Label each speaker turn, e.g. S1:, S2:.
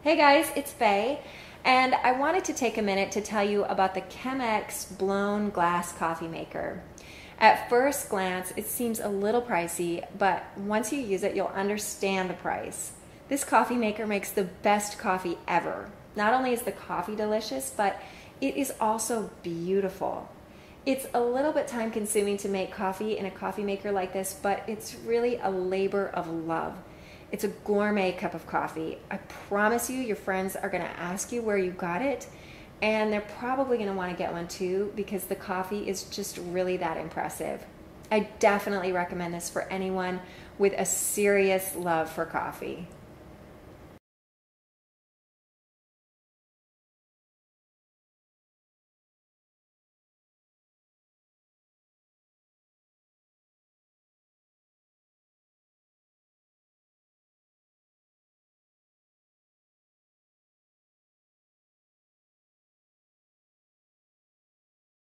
S1: Hey guys, it's Faye, and I wanted to take a minute to tell you about the Chemex blown glass coffee maker. At first glance, it seems a little pricey, but once you use it, you'll understand the price. This coffee maker makes the best coffee ever. Not only is the coffee delicious, but it is also beautiful. It's a little bit time consuming to make coffee in a coffee maker like this, but it's really a labor of love. It's a gourmet cup of coffee. I promise you, your friends are going to ask you where you got it, and they're probably going to want to get one too because the coffee is just really that impressive. I definitely recommend this for anyone with a serious love for coffee.